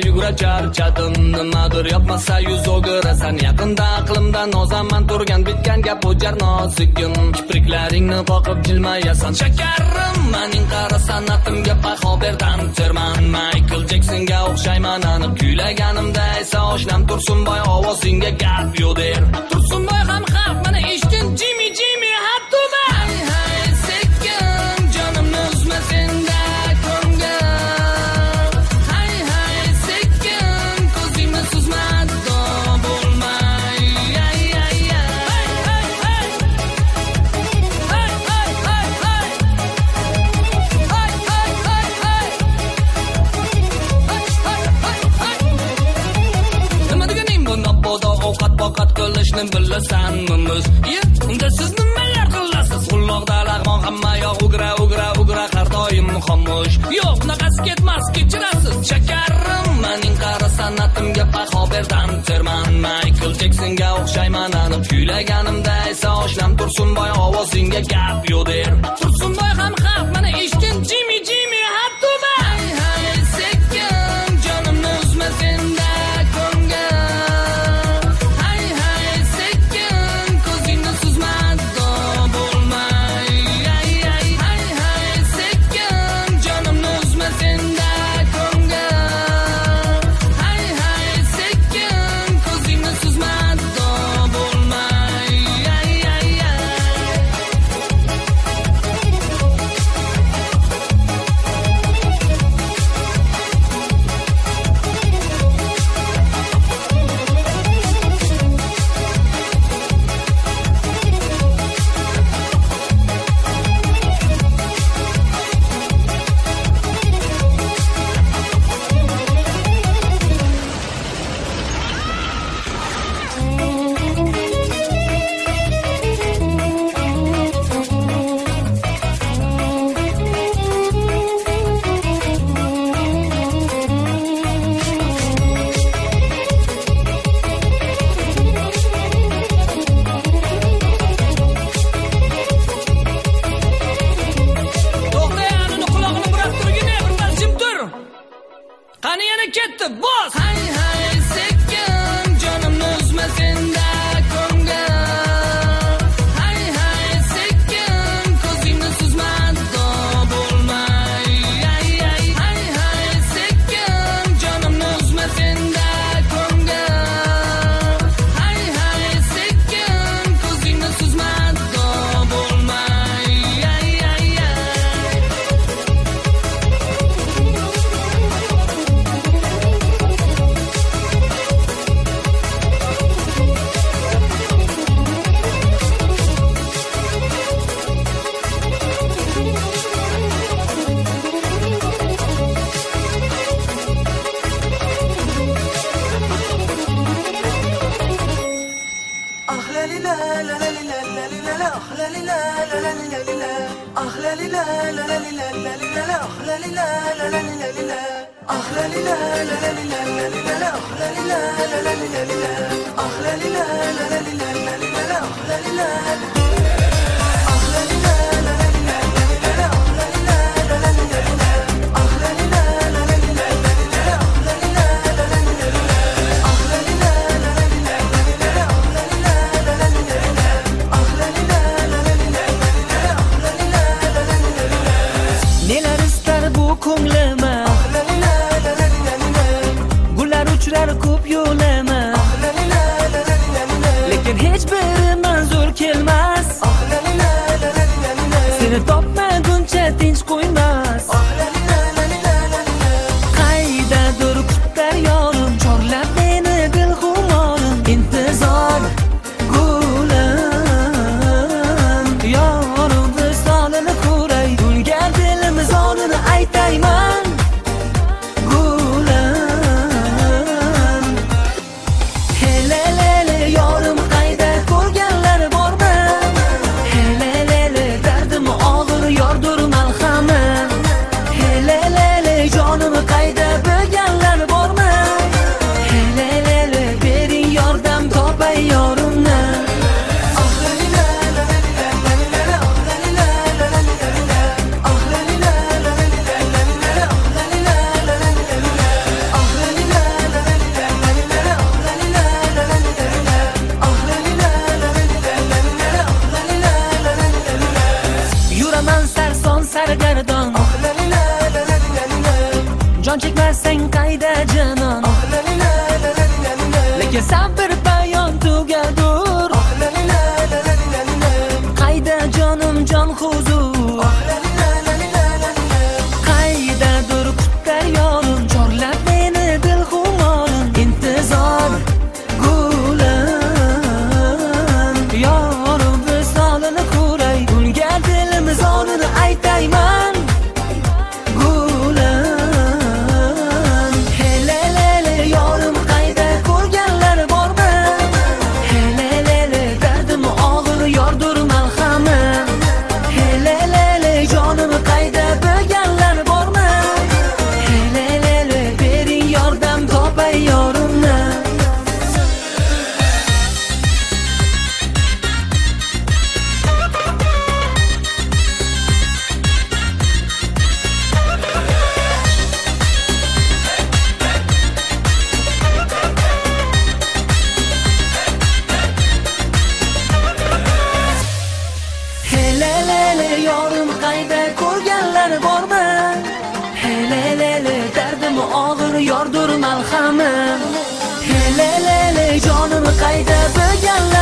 yugura charchadim. Nimadir yapmasa yuz o'girasan. Yaqinda aqlimdan ozaman turgan bitgan gap o'jar nozigim. Kipriklaringni qoqib jilmayasan shakarim. Mening qara sanatimga baho berdan terman. Michael Jacksonga o'xshayman aniq kuylaganimda esa oshnam Tursunboy ovozingga gap yo'q der. Tursunboy ham haq, mana eshitdin Jimmy Jimmy hatto'ma. Hay hay sekin jonimni uzma senda ko'ngil. Hay hay sekin ko'zingni suzma do bo'lmay. Ay ay ay. Hay hay hay. Hay hay hay hay. Hay hay hay hay. Hay hay hay. Nima deganing bu nabodo ovqat qilishni bilasanmi? Unda siz nimalar qilasiz? Qulloqda lag'mon hamma yoq ugra har doim xomush. Yo'q, naqas ketmas, kechirasiz shakarim. Mening qara sanatimga baho berdan terman. Michael Jacksonga o'xshayman aniq kuylaganimda esa oshnam Tursunboy ovozingga gap yo'q der. Tursunboy ham haq, mana eshitdin Jimmy Jimmy hatto'ma. Hay hay sekin jonimni uzma senda ko'ngil. Hay hay sekin ko'zingni suzma do bo'lmay. Ay ay hay hay sekin jonimni uzma senda ko'ngil. Hay hay sekin ko'zingni suzma do bo'lmay. Ay ay ay. Qani yana ketdi, boss. Hay hay sekin jonimni uzma senda ko'ngil. Hay hay sekin ko'zingni suzma do bo'lmay. Ay ay hay hay sekin jonimni uzma senda ko'ngil. Hay hay sekin ko'zingni suzma do bo'lmay. Ay ay ay. Nelar istar bu ko'nglima, gullar uchrar ko'p yo'lima, lekin hech biri manzur kelmas. Kelsam bir bayon tugadur. Qayda jonim jon huzur. Qaydadur kutlar yorim, chorlab meni dil xumorim. Intizor gulim, yorim visolini ko'ray, unga dilim zonini aytayman. Yorim qayda ko'rganlar bormi? Helelele dardim og'ir yordur malhamim. Helelele jonim qayda bilganlar